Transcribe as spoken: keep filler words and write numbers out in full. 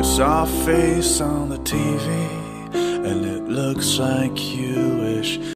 You saw a face on the T V, and it looks like you wish